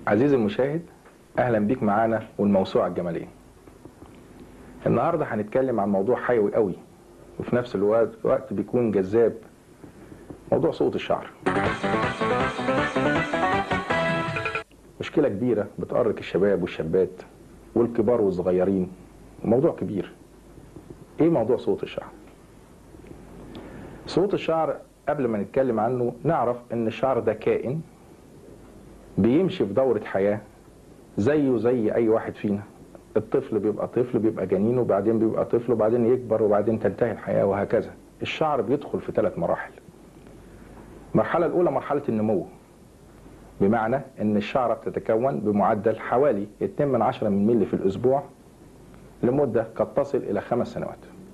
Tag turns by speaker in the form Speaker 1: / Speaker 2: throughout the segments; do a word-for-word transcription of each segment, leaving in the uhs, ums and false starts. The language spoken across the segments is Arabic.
Speaker 1: عزيزي المشاهد، اهلا بيك معانا والموسوعه الجماليه. النهارده هنتكلم عن موضوع حيوي قوي وفي نفس الوقت وقت بيكون جذاب، موضوع سقوط الشعر. مشكله كبيره بتؤرق الشباب والشابات والكبار والصغيرين، موضوع كبير. ايه موضوع سقوط الشعر؟ سقوط الشعر قبل ما نتكلم عنه نعرف ان الشعر ده كائن بيمشي في دورة حياة زيه زي اي واحد فينا. الطفل بيبقى طفل، بيبقى جنين، وبعدين بيبقى طفل، وبعدين يكبر، وبعدين تنتهي الحياة، وهكذا. الشعر بيدخل في ثلاث مراحل. المرحلة الأولى مرحلة النمو، بمعنى ان الشعرة بتتكون بمعدل حوالي اتنين من عشرة من ملي في الأسبوع لمدة قد تصل إلى خمس سنوات.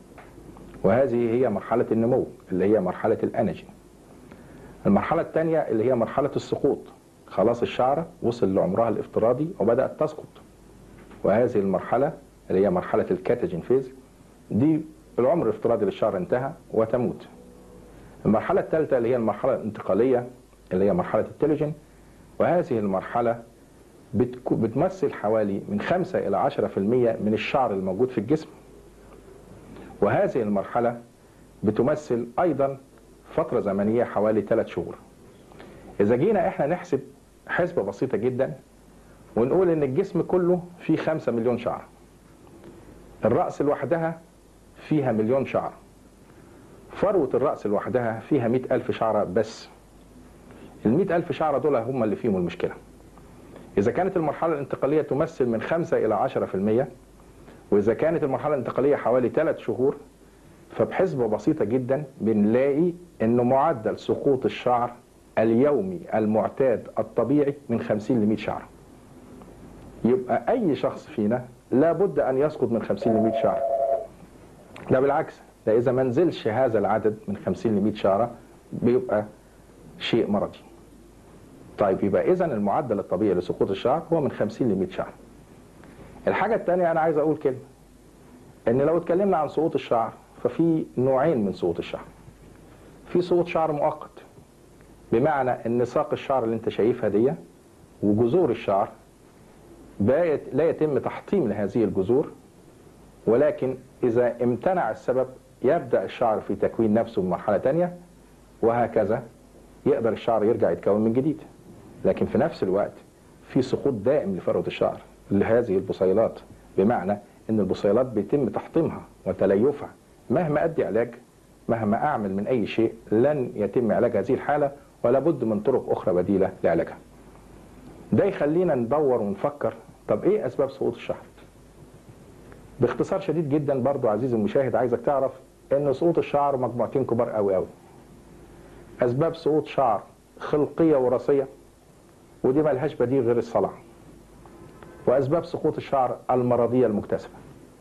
Speaker 1: وهذه هي مرحلة النمو اللي هي مرحلة الأنجي. المرحلة الثانية اللي هي مرحلة السقوط، خلاص الشعرة وصل لعمرها الافتراضي وبدأت تسقط، وهذه المرحلة اللي هي مرحلة الكاتاجين فيز، دي العمر الافتراضي للشعر انتهى وتموت. المرحلة الثالثة اللي هي المرحلة الانتقالية اللي هي مرحلة التيلوجين، وهذه المرحلة بتمثل حوالي من خمسة إلى عشرة في المية من الشعر الموجود في الجسم، وهذه المرحلة بتمثل أيضا فترة زمنية حوالي ثلاث شهور. إذا جينا إحنا نحسب حسبة بسيطة جدا ونقول إن الجسم كله فيه خمسة مليون شعر، الرأس لوحدها فيها مليون شعر، فروة الرأس لوحدها فيها مئة ألف شعرة بس. المئة ألف شعرة دول هم اللي فيهم المشكلة. إذا كانت المرحلة الانتقالية تمثل من خمسة إلى عشرة في المية، وإذا كانت المرحلة الانتقالية حوالي ثلاث شهور، فبحسبة بسيطة جدا بنلاقي إن معدل سقوط الشعر اليومي المعتاد الطبيعي من خمسين ل مئة شعرة. يبقى أي شخص فينا لابد أن يسقط من خمسين ل مئة شعرة. لا بالعكس، ده إذا ما نزلش هذا العدد من خمسين ل مئة شعرة بيبقى شيء مرضي. طيب يبقى إذن المعدل الطبيعي لسقوط الشعر هو من خمسين ل مئة شعرة. الحاجة الثانية أنا عايز أقول كلمة، إن لو اتكلمنا عن سقوط الشعر ففي نوعين من سقوط الشعر. في سقوط شعر مؤقت، بمعنى ان ساق الشعر اللي انت شايفها دي وجذور الشعر لا يتم تحطيم لهذه الجذور، ولكن اذا امتنع السبب يبدأ الشعر في تكوين نفسه بمرحلة تانية، وهكذا يقدر الشعر يرجع يتكون من جديد. لكن في نفس الوقت في سقوط دائم لفروة الشعر لهذه البصيلات، بمعنى ان البصيلات بيتم تحطيمها وتليفها. مهما ادي علاج، مهما اعمل من اي شيء، لن يتم علاج هذه الحالة، ولا بد من طرق اخرى بديلة لعلاجها. ده يخلينا ندور ونفكر، طب ايه اسباب سقوط الشعر؟ باختصار شديد جدا برضو عزيزي المشاهد، عايزك تعرف ان سقوط الشعر مجموعتين كبار قوي قوي. اسباب سقوط شعر خلقية وراثية، ودي ملهاش بديل غير الصلع. واسباب سقوط الشعر المرضية المكتسبة.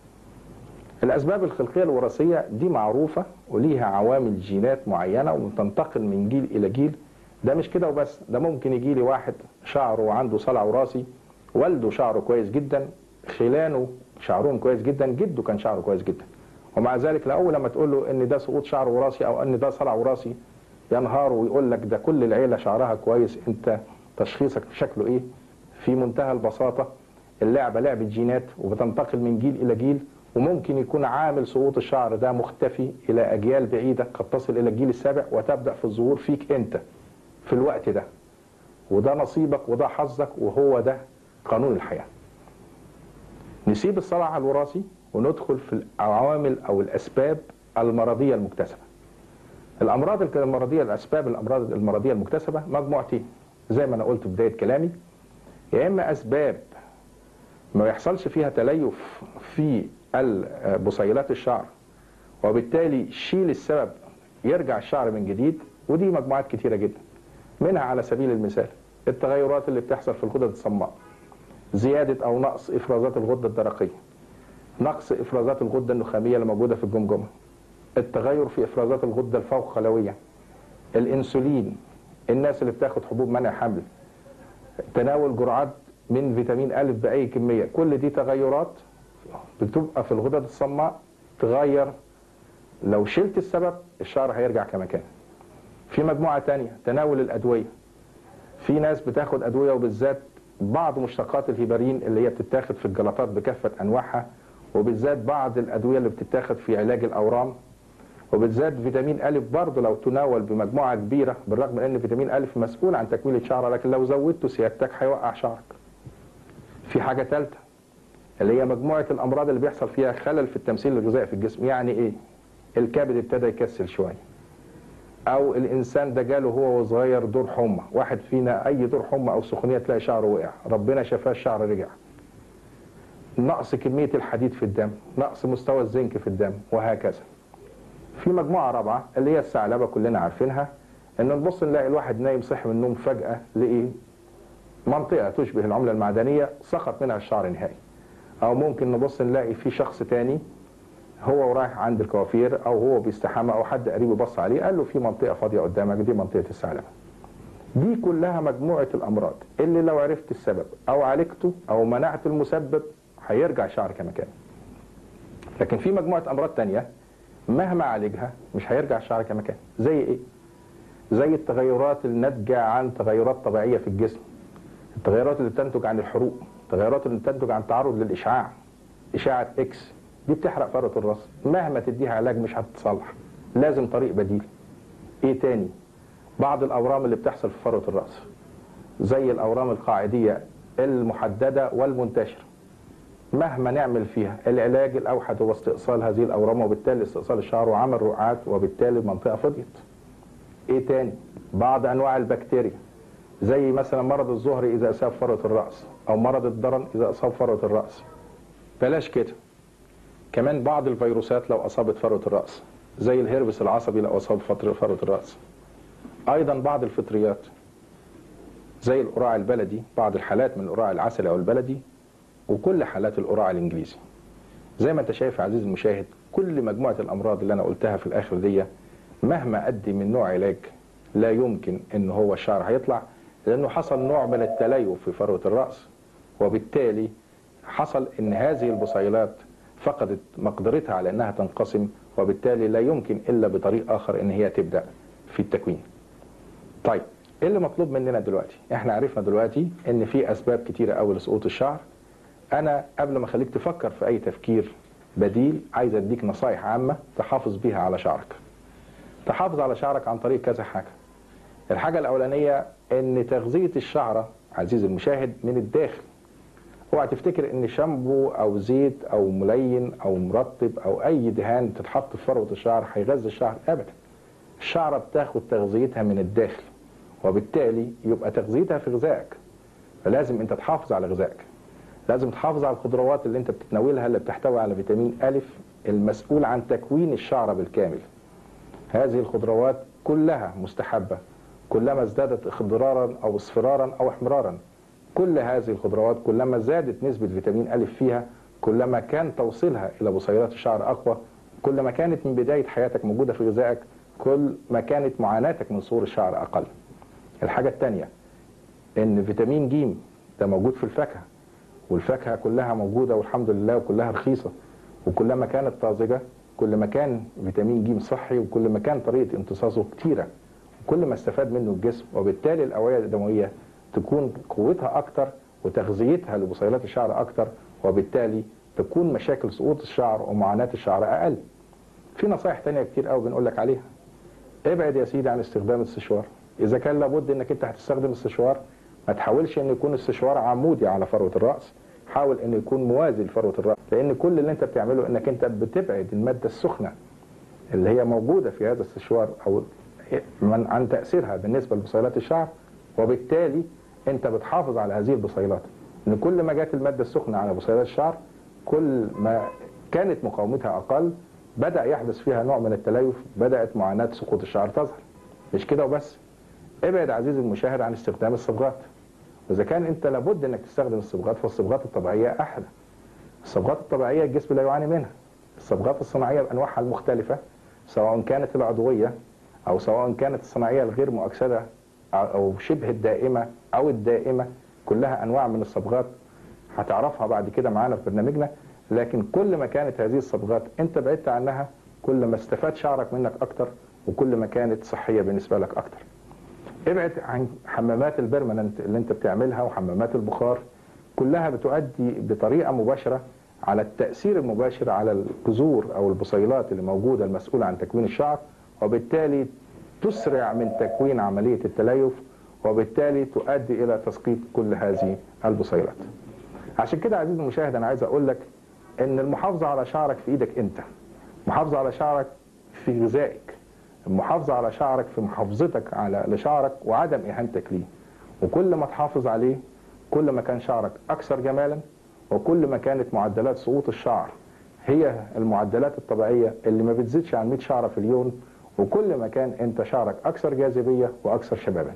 Speaker 1: الاسباب الخلقية الوراثية دي معروفة وليها عوامل جينات معينة وتنتقل من جيل الى جيل. ده مش كده وبس، ده ممكن يجي لي واحد شعره وعنده صلع وراثي، والده شعره كويس جدا، خلانه شعرهم كويس جدا، جده كان شعره كويس جدا، ومع ذلك لاول لما تقول له ان ده سقوط شعر وراثي او ان ده صلع وراثي ينهار ويقول لك ده كل العيلة شعرها كويس، انت تشخيصك شكله ايه؟ في منتهى البساطة، اللعبة لعبة جينات وبتنتقل من جيل الى جيل، وممكن يكون عامل سقوط الشعر ده مختفي الى اجيال بعيدة قد تصل الى الجيل السابع، وتبدأ في الظهور فيك انت في الوقت ده. وده نصيبك وده حظك، وهو ده قانون الحياة. نسيب الصلع الوراثي وندخل في العوامل او الاسباب المرضية المكتسبة. الامراض المرضية، الاسباب الامراض المرضية المكتسبة مجموعتين زي ما انا قلت في بداية كلامي. يا اما اسباب ما يحصلش فيها تليف في بصيلات الشعر، وبالتالي شيل السبب يرجع الشعر من جديد، ودي مجموعات كتيرة جدا. منها على سبيل المثال التغيرات اللي بتحصل في الغدد الصماء، زيادة او نقص افرازات الغدة الدرقية، نقص افرازات الغدة النخامية اللي موجودة في الجمجمة، التغير في افرازات الغدة الفوق خلوية، الانسولين، الناس اللي بتاخد حبوب منع حمل، تناول جرعات من فيتامين أ بأي كمية، كل دي تغيرات بتبقى في الغدد الصماء تغير. لو شلت السبب الشعر هيرجع كما كان. في مجموعة تانية تناول الأدوية، في ناس بتاخد أدوية وبالذات بعض مشتقات الهيبارين اللي هي بتتاخد في الجلطات بكافة أنواعها، وبالذات بعض الأدوية اللي بتتاخد في علاج الأورام، وبالذات فيتامين أ برضه لو تناول بمجموعة كبيرة، بالرغم من أن فيتامين أ مسؤول عن تكوين الشعر، لكن لو زودته سيادتك هيوقع شعرك. في حاجة ثالثة اللي هي مجموعة الأمراض اللي بيحصل فيها خلل في التمثيل الغذائي في الجسم. يعني إيه؟ الكبد ابتدى يكسل شوية، أو الإنسان ده جاله هو وصغير دور حمى، واحد فينا أي دور حمى أو سخونية تلاقي شعره وقع، ربنا شفاه الشعر رجع. نقص كمية الحديد في الدم، نقص مستوى الزنك في الدم، وهكذا. في مجموعة رابعة اللي هي الثعلبة كلنا عارفينها، إن نبص نلاقي الواحد نايم صحي من النوم فجأة لقي منطقة تشبه العملة المعدنية سقط منها الشعر نهائي. أو ممكن نبص نلاقي في شخص تاني هو رايح عند الكوافير أو هو بيستحمى أو حد قريبه بص عليه قال له في منطقة فاضية قدامك، دي منطقة الثعلبة. دي كلها مجموعة الأمراض اللي لو عرفت السبب أو عالجته أو منعت المسبب هيرجع شعرك مكانه. لكن في مجموعة أمراض تانية مهما عالجها مش هيرجع شعرك مكانه. زي إيه؟ زي التغيرات الناتجة عن تغيرات طبيعية في الجسم، التغيرات اللي بتنتج عن الحروق، التغيرات اللي بتنتج عن تعرض للإشعاع، إشعة إكس، دي بتحرق فروة الرأس، مهما تديها علاج مش هتتصلح، لازم طريق بديل. إيه تاني؟ بعض الأورام اللي بتحصل في فروة الرأس زي الأورام القاعدية المحددة والمنتشرة، مهما نعمل فيها العلاج الأوحد هو استئصال هذه الأورام، وبالتالي استئصال الشعر وعمل رقعات، وبالتالي المنطقة فضيت. إيه تاني؟ بعض أنواع البكتيريا زي مثلا مرض الزهري إذا أصاب فروة الرأس، أو مرض الضرن إذا أصاب فروة الرأس. بلاش كده، كمان بعض الفيروسات لو أصابت فروة الرأس زي الهربس العصبي لو أصاب فروة الرأس. أيضا بعض الفطريات زي القراع البلدي، بعض الحالات من القراع العسلي أو البلدي، وكل حالات القراع الإنجليزي. زي ما أنت شايف يا عزيزي المشاهد، كل مجموعة الأمراض اللي أنا قلتها في الآخر دي مهما أدي من نوع علاج لا يمكن إن هو الشعر هيطلع، لأنه حصل نوع من التليف في فروة الرأس، وبالتالي حصل إن هذه البصيلات فقدت مقدرتها على أنها تنقسم، وبالتالي لا يمكن إلا بطريق آخر إن هي تبدأ في التكوين. طيب إيه اللي مطلوب مننا دلوقتي؟ إحنا عرفنا دلوقتي إن في أسباب كتيرة أوي لسقوط الشعر. أنا قبل ما أخليك تفكر في أي تفكير بديل عايز أديك نصايح عامة تحافظ بيها على شعرك. تحافظ على شعرك عن طريق كذا حاجة. الحاجة الأولانية إن تغذية الشعرة عزيزي المشاهد من الداخل. اوعى تفتكر ان شامبو او زيت او ملين او مرطب او اي دهان تتحط في فروة الشعر هيغذي الشعر ابدا. الشعرة بتاخد تغذيتها من الداخل، وبالتالي يبقى تغذيتها في غذائك. فلازم انت تحافظ على غذائك، لازم تحافظ على الخضروات اللي انت بتتناولها اللي بتحتوي على فيتامين أ المسؤول عن تكوين الشعرة بالكامل. هذه الخضروات كلها مستحبة، كلما ازدادت اخضرارا او اصفرارا او احمرارا. كل هذه الخضروات كلما زادت نسبة فيتامين أ فيها كلما كان توصيلها إلى بصيلات الشعر أقوى، كلما كانت من بداية حياتك موجودة في غذائك، كل ما كانت معاناتك من ظهور الشعر أقل. الحاجة الثانية إن فيتامين ج ده موجود في الفاكهة، والفاكهة كلها موجودة والحمد لله وكلها رخيصة، وكلما كانت طازجة كل ما كان فيتامين ج صحي، وكل ما كان طريقة امتصاصه كتيرة، وكل ما استفاد منه الجسم، وبالتالي الأوعية الدموية تكون قوتها أكتر وتغذيتها لبصيلات الشعر أكتر، وبالتالي تكون مشاكل سقوط الشعر ومعاناة الشعر أقل. في نصائح تانية كتير قوي بنقول لك عليها. ابعد يا سيدي عن استخدام السشوار. إذا كان لابد إنك أنت هتستخدم السشوار ما تحاولش إن يكون السشوار عمودي على فروة الرأس، حاول إنه يكون موازي لفروة الرأس، لأن كل اللي أنت بتعمله إنك أنت بتبعد المادة السخنة اللي هي موجودة في هذا السشوار أو من عن تأثيرها بالنسبة لبصيلات الشعر، وبالتالي انت بتحافظ على هذه البصيلات. ان كل ما جات الماده السخنه على بصيلات الشعر كل ما كانت مقاومتها اقل، بدا يحدث فيها نوع من التليف، بدات معاناه سقوط الشعر تظهر. مش كده وبس، ابعد عزيزي المشاهد عن استخدام الصبغات. واذا كان انت لابد انك تستخدم الصبغات فالصبغات الطبيعيه احلى. الصبغات الطبيعيه الجسم لا يعاني منها. الصبغات الصناعيه بانواعها المختلفه سواء كانت العضويه او سواء كانت الصناعيه الغير مؤكسده او شبه الدائمه او الدائمه، كلها انواع من الصبغات هتعرفها بعد كده معانا في برنامجنا. لكن كل ما كانت هذه الصبغات انت بعدت عنها كل ما استفاد شعرك منك اكتر، وكل ما كانت صحيه بالنسبه لك اكتر. ابعد عن حمامات البرمننت اللي انت بتعملها وحمامات البخار، كلها بتؤدي بطريقه مباشره على التاثير المباشر على الجذور او البصيلات اللي موجوده المسؤوله عن تكوين الشعر، وبالتالي تسرع من تكوين عمليه التليف، وبالتالي تؤدي الى تسقيط كل هذه البصيلات. عشان كده عزيزي المشاهد انا عايز اقول لك ان المحافظه على شعرك في ايدك انت، المحافظه على شعرك في غذائك، المحافظه على شعرك في محافظتك على لشعرك وعدم اهانتك ليه. وكل ما تحافظ عليه كل ما كان شعرك اكثر جمالا، وكل ما كانت معدلات سقوط الشعر هي المعدلات الطبيعيه اللي ما بتزيدش عن مئة شعره في اليوم، وكل ما كان انت شعرك اكثر جاذبيه واكثر شبابا.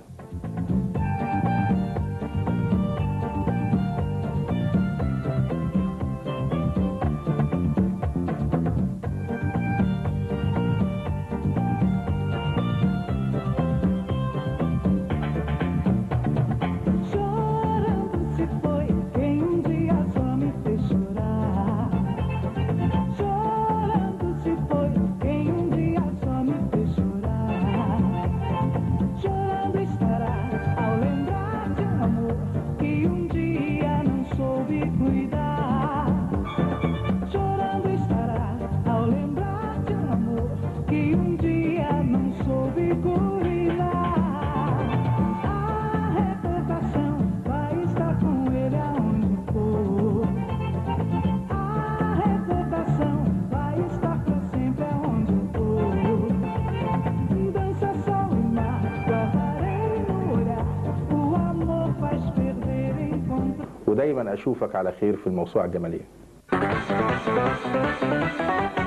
Speaker 1: ودايما اشوفك على خير في الموسوعه الجماليه.